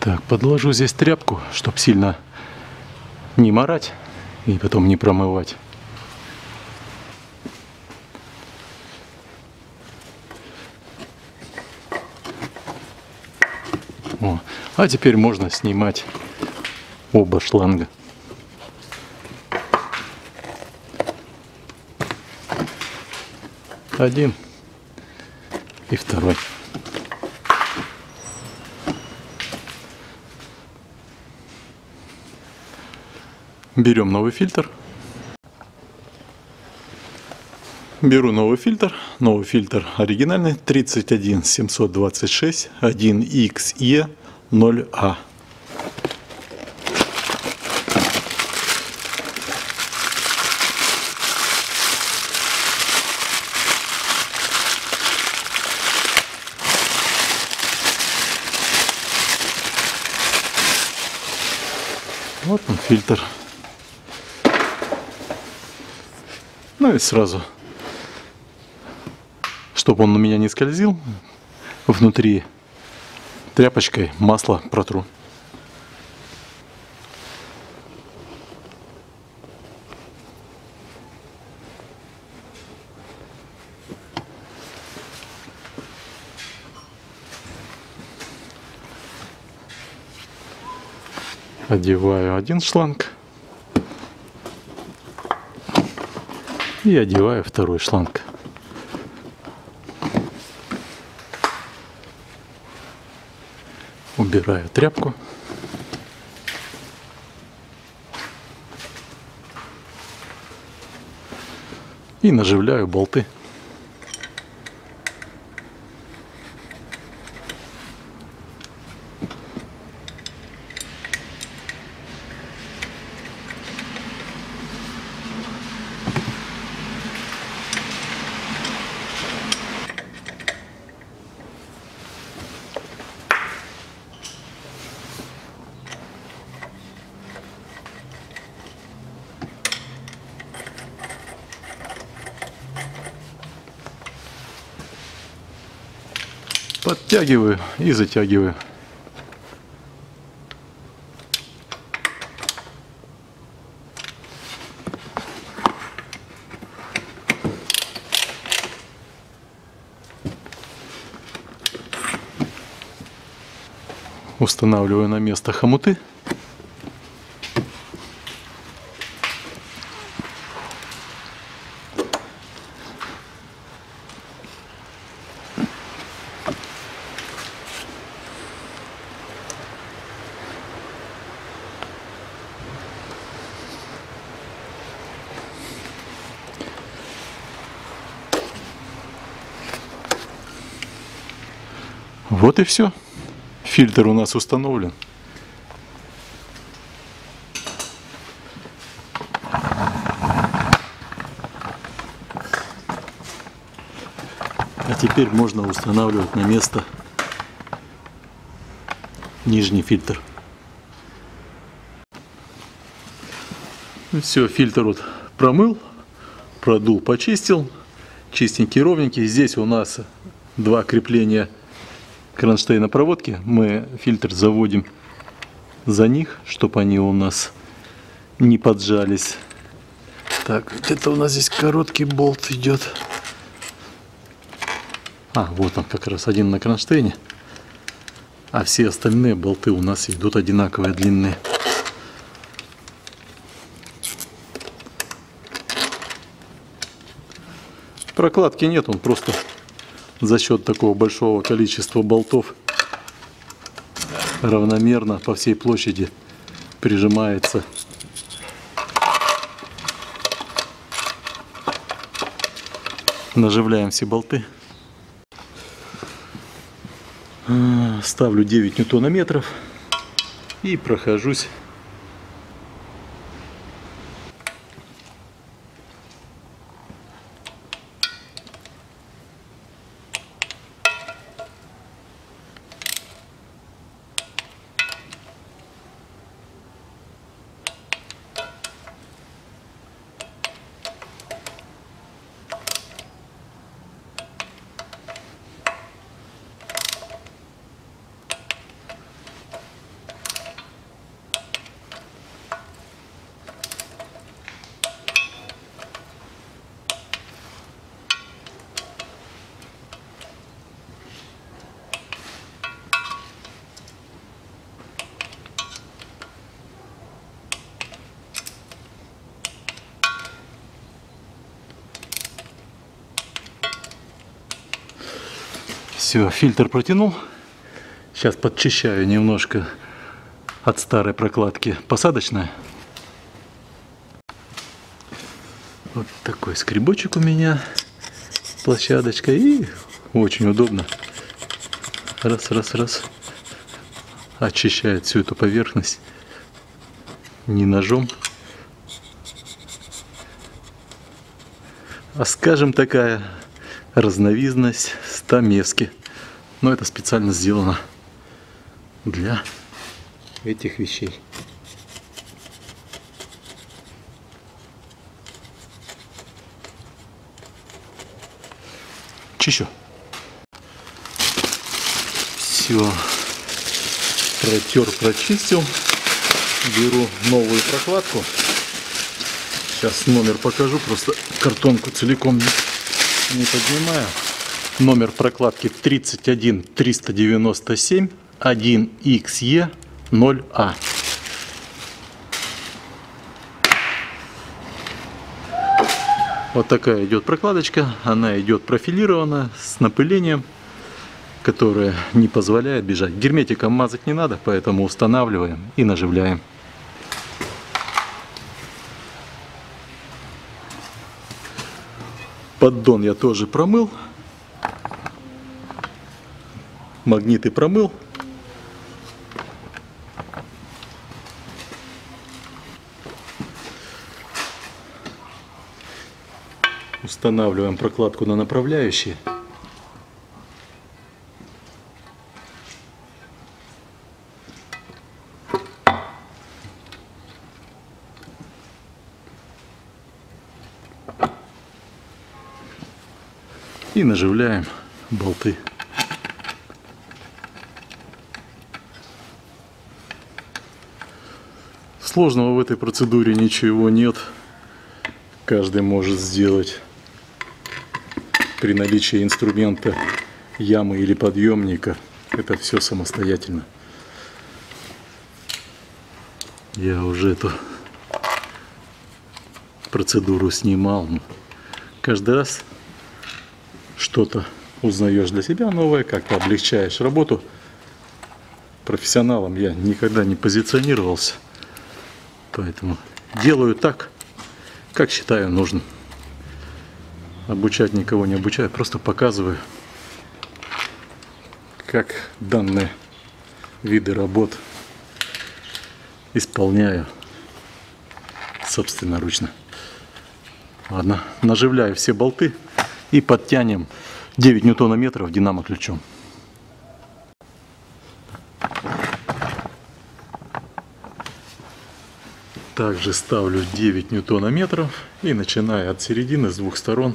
Так, подложу здесь тряпку, чтобы сильно не морать и потом не промывать. О, а теперь можно снимать оба шланга. Один и второй. Берем новый фильтр. Беру новый фильтр. Новый фильтр оригинальный 31726 1XE0A. Вот он фильтр. Ну и сразу, чтобы он у меня не скользил, внутри тряпочкой масло протру. Одеваю один шланг и одеваю второй шланг. Убираю тряпку. И наживляю болты. Подтягиваю и затягиваю. Устанавливаю на место хомуты. Вот и все. Фильтр у нас установлен. А теперь можно устанавливать на место нижний фильтр. Все, фильтр вот промыл, продул, почистил. Чистенький, ровненький. Здесь у нас два крепления кронштейна проводки. Мы фильтр заводим за них, чтобы они у нас не поджались. Так, где-то у нас здесь короткий болт идет. А, вот он как раз один на кронштейне. А все остальные болты у нас идут одинаковые, длинные. Прокладки нет, он просто за счет такого большого количества болтов равномерно по всей площади прижимается. Наживляем все болты. Ставлю 9 ньютонометров и прохожусь. Все, фильтр протянул. Сейчас подчищаю немножко от старой прокладки посадочная. Вот такой скребочек у меня, площадочка, и очень удобно. Раз, раз, раз. Очищает всю эту поверхность. Не ножом, а, скажем, такая разновидность стамески. Но это специально сделано для этих вещей. Чищу. Все. Протер, прочистил. Беру новую прокладку. Сейчас номер покажу. Просто картонку целиком не поднимаю. Номер прокладки 31397 1XE0A. Вот такая идет прокладочка. Она идет профилирована с напылением, которое не позволяет бежать. Герметиком мазать не надо, поэтому устанавливаем и наживляем. Поддон я тоже промыл. Магниты промыл. Устанавливаем прокладку на направляющие. И наживляем болты. Сложного в этой процедуре ничего нет. Каждый может сделать при наличии инструмента, ямы или подъемника. Это все самостоятельно. Я уже эту процедуру снимал. Каждый раз что-то узнаешь для себя новое, как-то облегчаешь работу. Профессионалом я никогда не позиционировался, поэтому делаю так, как считаю нужным. Обучать никого не обучаю, просто показываю, как данные виды работ исполняю собственноручно. Ладно, наживляю все болты и подтянем 9 ньютонометров динамо-ключом. Также ставлю 9 ньютонометров и начинаю от середины с двух сторон.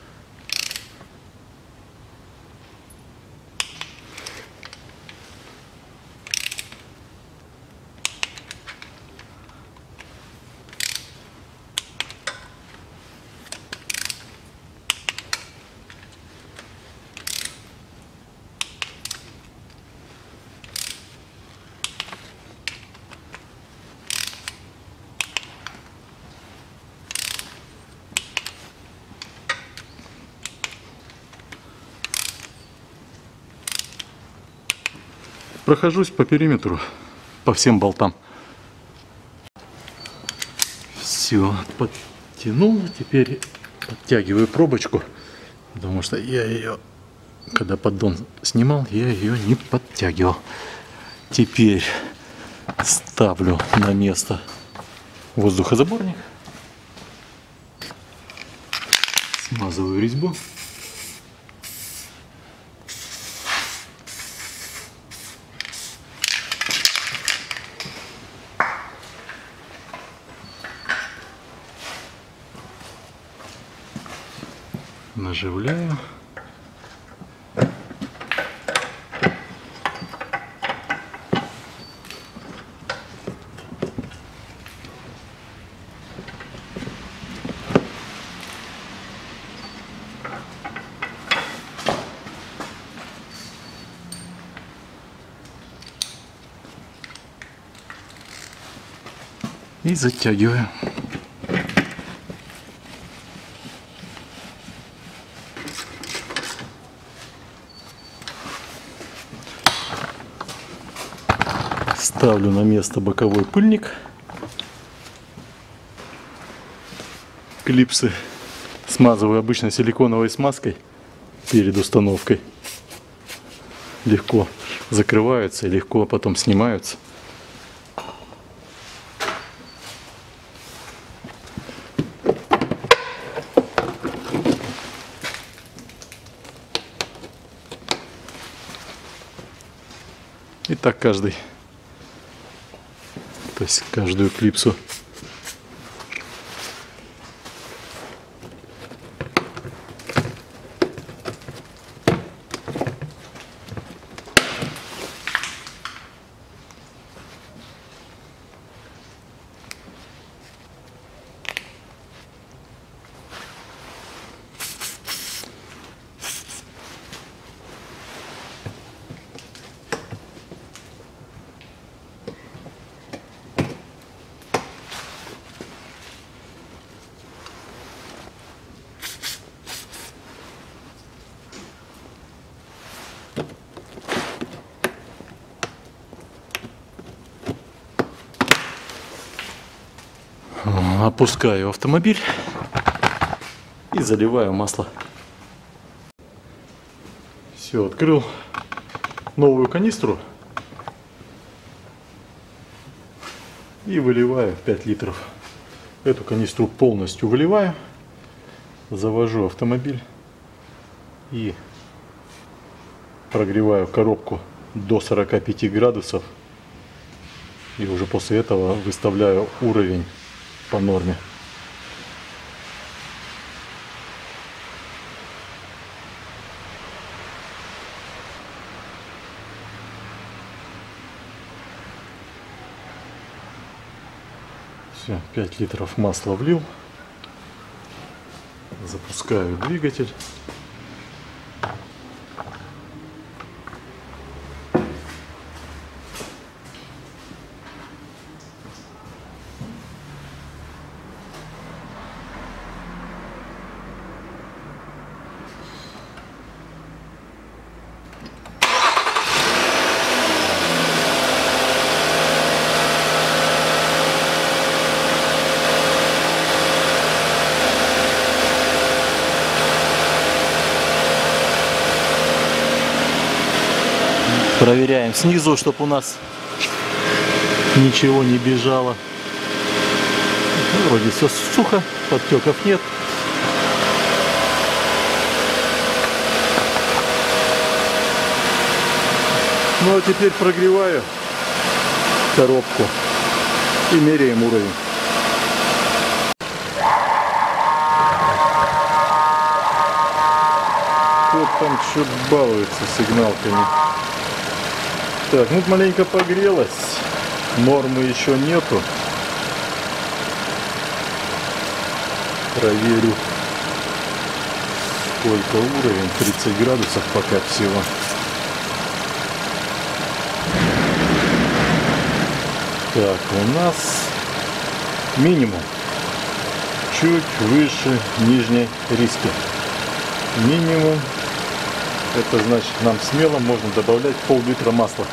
Прохожусь по периметру, по всем болтам. Все, подтянул. Теперь подтягиваю пробочку, потому что я ее, когда поддон снимал, я ее не подтягивал. Теперь ставлю на место воздухозаборник. Смазываю резьбу. Наживляю. И затягиваю. Ставлю на место боковой пыльник. Клипсы смазываю обычно силиконовой смазкой перед установкой. Легко закрываются и легко потом снимаются. И так каждый, то есть каждую клипсу. Опускаю автомобиль и заливаю масло. Все, открыл новую канистру и выливаю 5 литров. Эту канистру полностью выливаю, завожу автомобиль и прогреваю коробку до 45 градусов. И уже после этого выставляю уровень по норме. Все, 5 литров масла влил. Запускаю двигатель. Проверяем снизу, чтобы у нас ничего не бежало. Вроде все сухо, подтеков нет. Ну а теперь прогреваю коробку и меряем уровень. Кто там что-то балуется сигналками. Так, ну маленько погрелась, нормы еще нету. Проверю, сколько уровень, 30 градусов пока всего. Так, у нас минимум чуть выше нижней риски. Минимум. Это значит, нам смело можно добавлять пол-литра масла.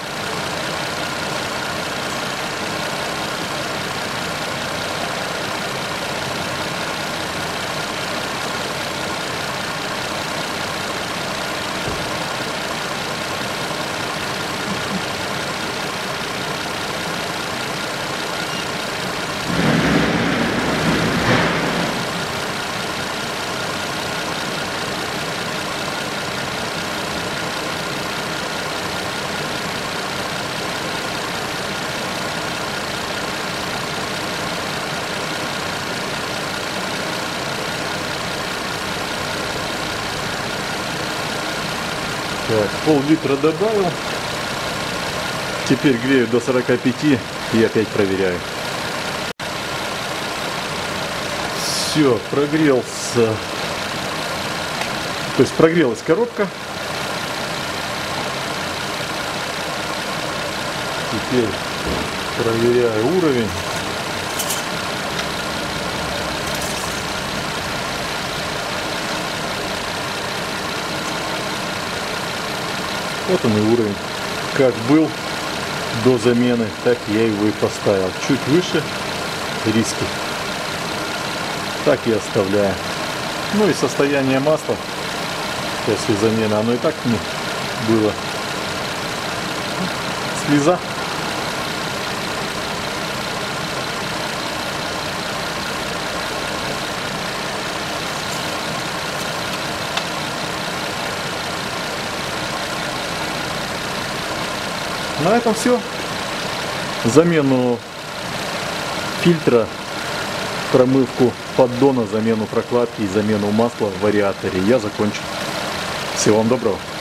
Так, пол-литра добавил. Теперь грею до 45 и опять проверяю. Все, прогрелся. То есть прогрелась коробка. Теперь проверяю уровень. Вот он и уровень. Как был до замены, так я его и поставил. Чуть выше риски. Так и оставляю. Ну и состояние масла после замены, оно и так не было. Слеза. На этом все. Замену фильтра, промывку поддона, замену прокладки и замену масла в вариаторе я закончил. Всего вам доброго.